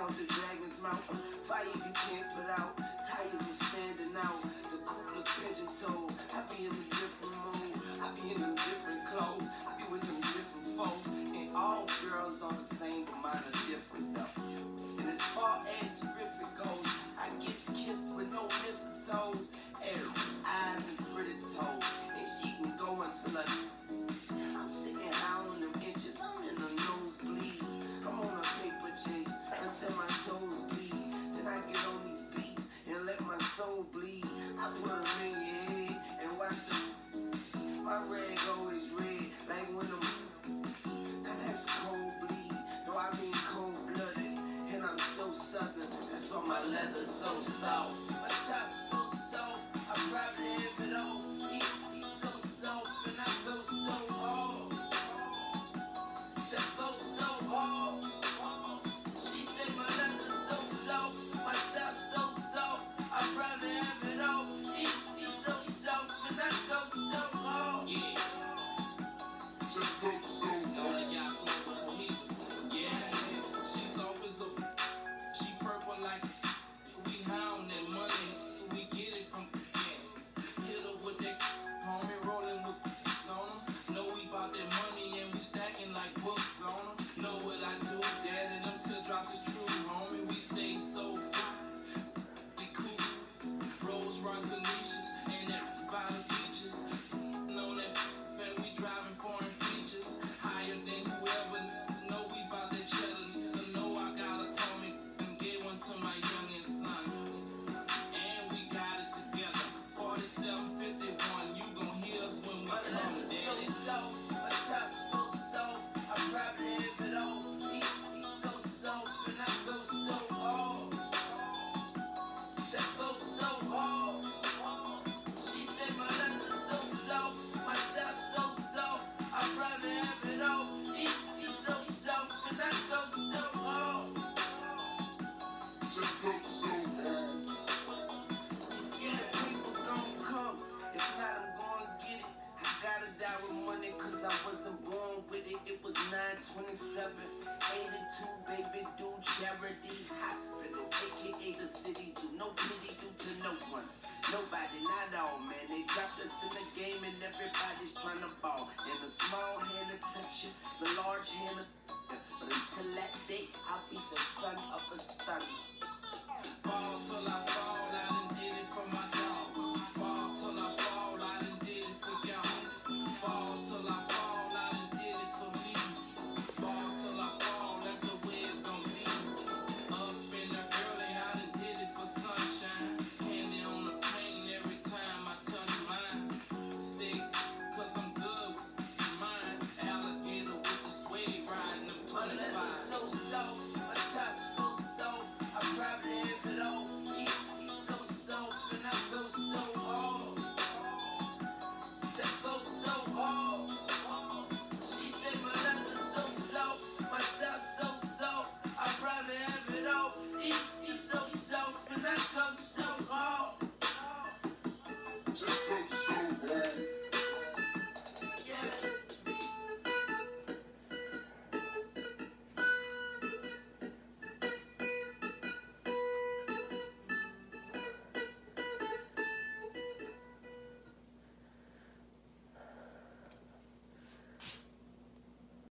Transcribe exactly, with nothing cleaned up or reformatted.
out the dragon's mouth. Fire you can't put out. Tires are standing out. The cooler pigeon toed. I be in a different mood. I be in them different clothes. I be with them different folks. And all girls are the same, but mine are different though. And as far as terrific goes, I get kissed with no mistletoes. And eyes and pretty toes. And she can go until I... I'm sitting high on them inches. I'm in the nosebleed. I'm on a paper chase until my toes bleed. Then I get on these beats and let my soul bleed. I put them in your head and watch them. My rag always red, like when I'm... Now that's cold bleed. No, I mean cold-blooded. And I'm so southern. That's why my leather's so soft. My top's so soft. I probably have it all. He, he's so soft and I go so hard. Just go so hard. She said my leather's so soft. My top's so soft. I probably have it all. He, he's so soft and I go so hard. Yeah. Just go so hard. Yeah, she soft as a... She purple like... We high on that money. We get it from... Hit her with that homie, rolling with on them. Know we bout that money and we stacking like books on them. Know what I do, dad, and them teardrops is true, homie. We stay so fly. We cool. Rolls Royce Venetians and that by the beaches. Know that fan, we driving foreign features. Higher than whoever. Know we bout that cheddar. Know I got a Tommy and gave one to my youngest son. And we got it together. forty-seven fifty-one, you gon' hear us when we my come, daddy. so soft, my top so soft, I probably have it all. He, he's so soft and I go so hard. Just go so hard. She said my leather's so soft, my top so soft, I probably have it all. He, he's so soft and I go so hard. Just go so hard. If not, I'm gonna get it. I gotta die with money cause I wasn't born with it. It was nine twenty-seven, eighty-two, baby, do charity hospital, aka the city zoo. No pity due to no one. Nobody, not all, man. They dropped us in the game and everybody's trying to ball. And the small hand to touch you, the large hand to... But until that day, I'll be the son of a stunner. Ball till I fall, I done did it for my dogs. Ball till I fall, I done did it for y'all. Ball till I fall, I done did it for me. Ball till I fall, that's the way it's gon' be. Up in the early, I done did it for sunshine. Candy on the pain every time I touch mine. Stick, cause I'm good with mine. Alligator with the suede riding them twenty-five. My leather's so soft, my top so soft, I probably have it all. He, he's so soft and I go so hard. Just go so hard. She said my leather's so soft, my top so soft, I probably have it all. He,